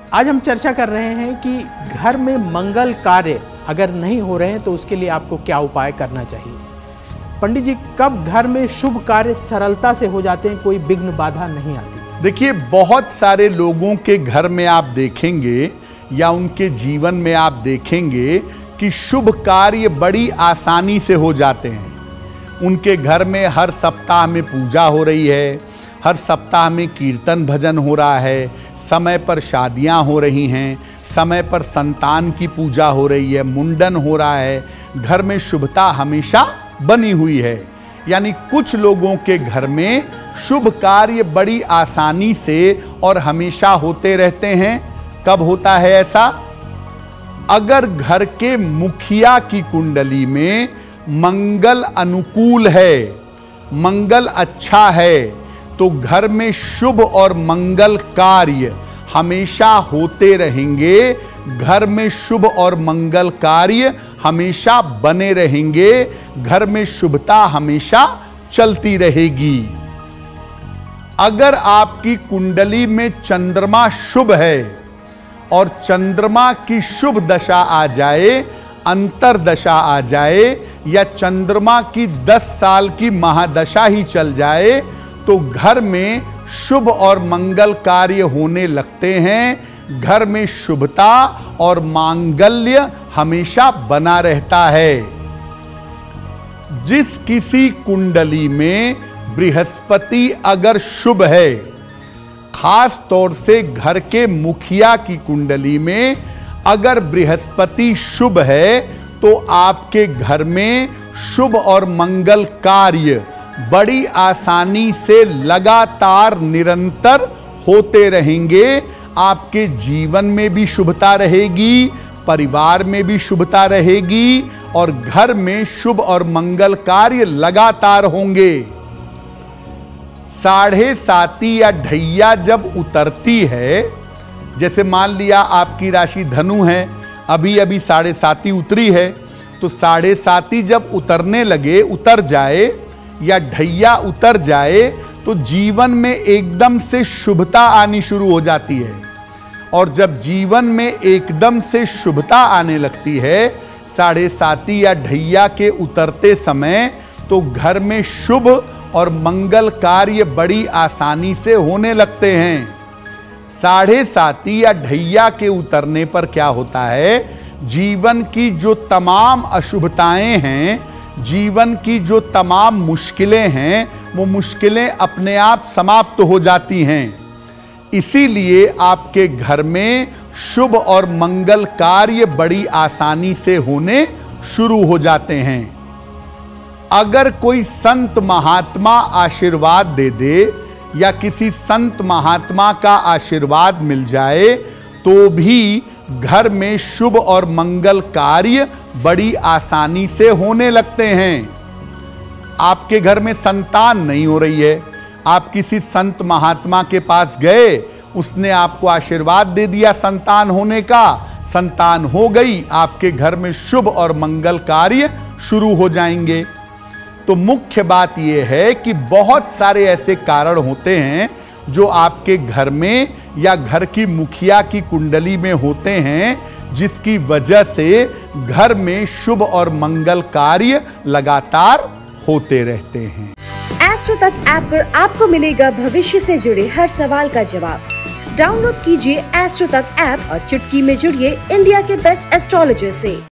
आज हम चर्चा कर रहे हैं कि घर में मंगल कार्य अगर नहीं हो रहे हैं तो उसके लिए आपको क्या उपाय करना चाहिए। पंडित जी, कब घर में शुभ कार्य सरलता से हो जाते हैं, कोई विघ्न बाधा नहीं आती? देखिए, बहुत सारे लोगों के घर में आप देखेंगे या उनके जीवन में आप देखेंगे कि शुभ कार्य बड़ी आसानी से हो जाते हैं। उनके घर में हर सप्ताह में पूजा हो रही है, हर सप्ताह में कीर्तन भजन हो रहा है, समय पर शादियां हो रही हैं, समय पर संतान की पूजा हो रही है, मुंडन हो रहा है, घर में शुभता हमेशा बनी हुई है। यानी कुछ लोगों के घर में शुभ कार्य बड़ी आसानी से और हमेशा होते रहते हैं। कब होता है ऐसा? अगर घर के मुखिया की कुंडली में मंगल अनुकूल है, मंगल अच्छा है, तो घर में शुभ और मंगल कार्य हमेशा होते रहेंगे। घर में शुभ और मंगल कार्य हमेशा बने रहेंगे। घर में शुभता हमेशा चलती रहेगी। अगर आपकी कुंडली में चंद्रमा शुभ है और चंद्रमा की शुभ दशा आ जाए, अंतरदशा आ जाए, या चंद्रमा की 10 साल की महादशा ही चल जाए, तो घर में शुभ और मंगल कार्य होने लगते हैं। घर में शुभता और मांगल्य हमेशा बना रहता है। जिस किसी कुंडली में बृहस्पति अगर शुभ है, खास तौर से घर के मुखिया की कुंडली में अगर बृहस्पति शुभ है, तो आपके घर में शुभ और मंगल कार्य बड़ी आसानी से लगातार निरंतर होते रहेंगे। आपके जीवन में भी शुभता रहेगी, परिवार में भी शुभता रहेगी और घर में शुभ और मंगल कार्य लगातार होंगे। 7.5 या ढैया जब उतरती है, जैसे मान लिया आपकी राशि धनु है, अभी अभी 7.5 उतरी है, तो 7.5 जब उतरने लगे, उतर जाए या ढैया उतर जाए, तो जीवन में एकदम से शुभता आनी शुरू हो जाती है। और जब जीवन में एकदम से शुभता आने लगती है 7.5 या ढैया के उतरते समय, तो घर में शुभ और मंगल कार्य बड़ी आसानी से होने लगते हैं। 7.5 या ढैया के उतरने पर क्या होता है? जीवन की जो तमाम अशुभताएं हैं, जीवन की जो तमाम मुश्किलें हैं, वो मुश्किलें अपने आप समाप्त हो जाती हैं। इसीलिए आपके घर में शुभ और मंगल कार्य बड़ी आसानी से होने शुरू हो जाते हैं। अगर कोई संत महात्मा आशीर्वाद दे दे या किसी संत महात्मा का आशीर्वाद मिल जाए, तो भी घर में शुभ और मंगल कार्य बड़ी आसानी से होने लगते हैं। आपके घर में संतान नहीं हो रही है, आप किसी संत महात्मा के पास गए, उसने आपको आशीर्वाद दे दिया संतान होने का, संतान हो गई, आपके घर में शुभ और मंगल कार्य शुरू हो जाएंगे। तो मुख्य बात यह है कि बहुत सारे ऐसे कारण होते हैं जो आपके घर में या घर की मुखिया की कुंडली में होते हैं, जिसकी वजह से घर में शुभ और मंगल कार्य लगातार होते रहते हैं। एस्ट्रो तक ऐप पर आपको मिलेगा भविष्य से जुड़े हर सवाल का जवाब। डाउनलोड कीजिए एस्ट्रो तक ऐप और चुटकी में जुड़िए इंडिया के बेस्ट एस्ट्रोलॉजर से।